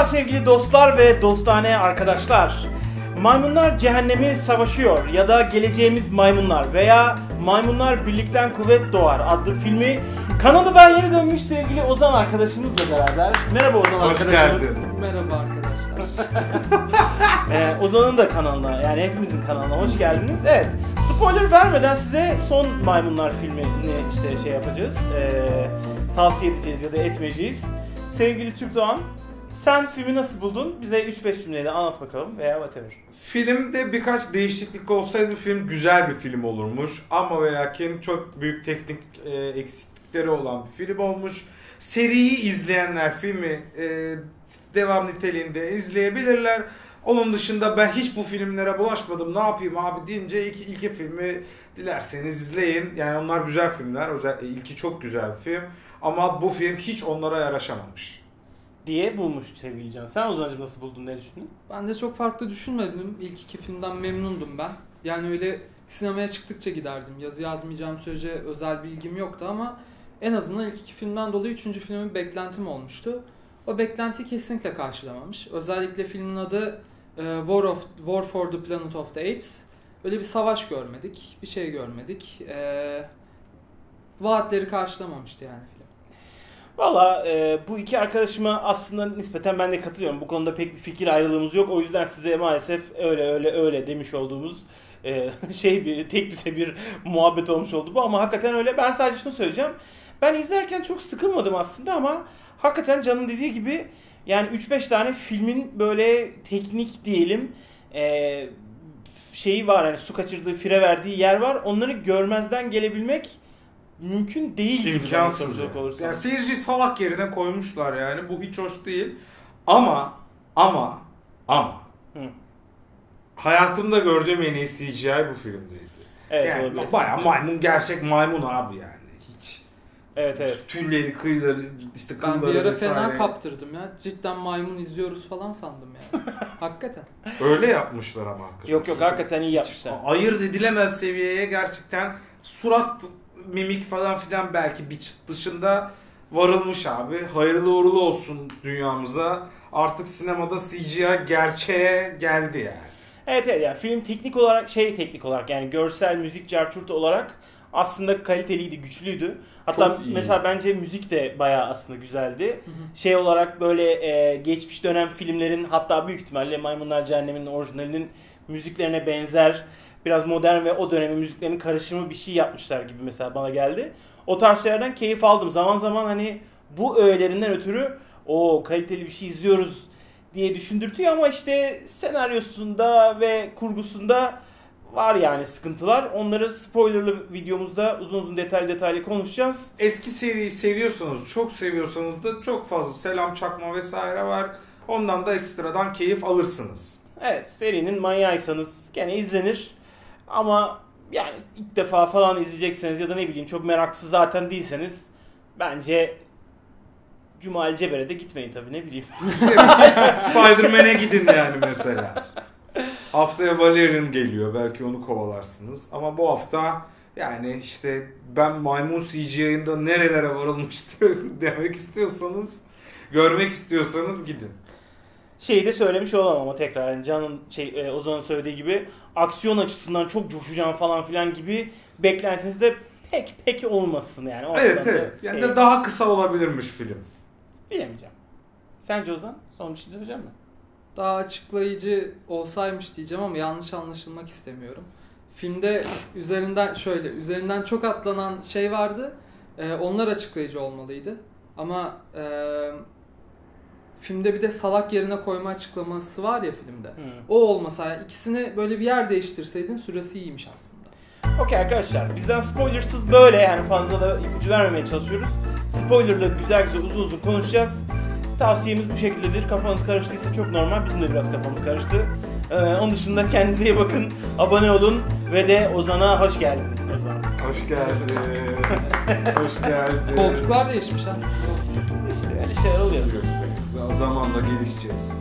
sevgili dostlar ve dostane arkadaşlar. Maymunlar Cehennemi Savaşıyor ya da Geleceğimiz Maymunlar veya Maymunlar Birlikten Kuvvet Doğar adlı filmi kanalından yeni dönmüş sevgili Ozan arkadaşımızla beraber. Merhaba Ozan arkadaşımız. Geldin. Merhaba arkadaşlar. Ozan'ın da kanalına, yani hepimizin kanalına hoş geldiniz. Evet, spoiler vermeden size son Maymunlar filmini işte yapacağız. Tavsiye edeceğiz ya da etmeyeceğiz. Sevgili Türk Doğan, sen filmi nasıl buldun? Bize 3-5 cümleyle anlat bakalım veya whatever. Filmde birkaç değişiklik olsaydı film güzel bir film olurmuş. Ama ve lakin çok büyük teknik eksiklikleri olan bir film olmuş. Seriyi izleyenler filmi devam niteliğinde izleyebilirler. Onun dışında ben hiç bu filmlere bulaşmadım, ne yapayım abi deyince ilk filmi dilerseniz izleyin. Yani onlar güzel filmler. Özellikle ilki çok güzel bir film. Ama bu film hiç onlara yaraşamamış Diye bulmuş sevgili Can. Sen Ozan'cığım nasıl buldun, ne düşündün? Ben de çok farklı düşünmedim. İlk iki filmden memnundum ben. Yani öyle sinemaya çıktıkça giderdim. Yazı yazmayacağım sürece özel bilgim yoktu ama en azından ilk iki filmden dolayı üçüncü filmin beklentim olmuştu. O beklentiyi kesinlikle karşılamamış. Özellikle filmin adı War for the Planet of the Apes. Öyle bir savaş görmedik, bir şey görmedik. Vaatleri karşılamamıştı yani film. Valla bu iki arkadaşıma aslında nispeten ben de katılıyorum. Bu konuda pek bir fikir ayrılığımız yok. O yüzden size maalesef öyle demiş olduğumuz tek düze bir muhabbet olmuş oldu bu. Ama hakikaten öyle. Ben sadece şunu söyleyeceğim. Ben izlerken çok sıkılmadım aslında ama hakikaten Can'ın dediği gibi yani 3-5 tane filmin böyle teknik diyelim şeyi var, hani su kaçırdığı, fire verdiği yer var. Onları görmezden gelebilmek mümkün değil. İmkansız. Yani seyirciyi salak yerine koymuşlar yani. Bu hiç hoş değil. Ama hayatımda gördüğüm en iyi CGI bu filmdeydi. Evet, yani bayağı maymun, gerçek maymun abi yani. Hiç. Evet. Tülleri, kıyıları, işte kılları Ben bir ara vesaire. fena kaptırdım ya. Cidden maymun izliyoruz falan sandım ya. Hakikaten. Öyle yapmışlar ama hakikaten. Yok hakikaten iyi yapmışlar. Ayırt edilemez seviyeye gerçekten surat, mimik falan filan belki bir çıt dışında varılmış abi. Hayırlı uğurlu olsun dünyamıza. Artık sinemada CGI gerçeğe geldi yani. Evet yani film teknik olarak yani görsel, müzik, carçurt olarak aslında kaliteliydi, güçlüydü. Hatta mesela bence müzik de bayağı aslında güzeldi. Olarak böyle geçmiş dönem filmlerin, hatta büyük ihtimalle Maymunlar Cehennemi'nin orijinalinin müziklerine benzer, biraz modern ve o dönemin müziklerinin karışımı bir şey yapmışlar gibi mesela bana geldi. O tarz şeylerden keyif aldım. Zaman zaman hani bu öğelerinden ötürü o kaliteli bir şey izliyoruz diye düşündürtüyor ama işte senaryosunda ve kurgusunda var yani sıkıntılar. Onları spoilerlı videomuzda uzun detaylı konuşacağız. Eski seriyi seviyorsanız, çok seviyorsanız da çok fazla selam çakma vesaire var. Ondan da ekstradan keyif alırsınız. Evet, serinin manyağıysanız gene izlenir. Ama yani ilk defa falan izleyecekseniz ya da ne bileyim çok meraklısı zaten değilseniz bence Cumali Cebere'de gitmeyin tabii, ne bileyim. Spider-Man'e gidin yani mesela. Haftaya Valerian geliyor. Belki onu kovalarsınız. Ama bu hafta yani işte ben maymun CGI'ında nerelere varılmıştı demek istiyorsanız, görmek istiyorsanız gidin. Şeyi de söylemiş olamam ama tekrar yani Can'ın Ozan'ın söylediği gibi aksiyon açısından çok coşacağım falan filan gibi beklentiniz de pek olmasın yani. O Evet. Yani de daha kısa olabilirmiş film. Bilemeyeceğim. Sence Ozan? Son bir şey söyleyecek misin? Daha açıklayıcı olsaymış diyeceğim ama yanlış anlaşılmak istemiyorum. Filmde üzerinden çok atlanan şey vardı. Onlar açıklayıcı olmalıydı. Ama filmde bir de salak yerine koyma açıklaması var ya filmde. O olmasa, ikisini böyle bir yer değiştirseydin süresi iyiymiş aslında. Okey arkadaşlar, bizden spoilersız böyle yani fazla da ipucu vermemeye çalışıyoruz. Spoilerlı güzel uzun konuşacağız. Tavsiyemiz bu şekildedir. Kafanız karıştıysa çok normal. Bizim de biraz kafamız karıştı. Onun dışında kendinize iyi bakın. Abone olun. Ve de Ozan'a hoş geldin. Hoş geldin. Hoş geldin. Koltuklar değişmiş ha. İşte öyle şeyler oluyor. Zamanla gelişeceğiz.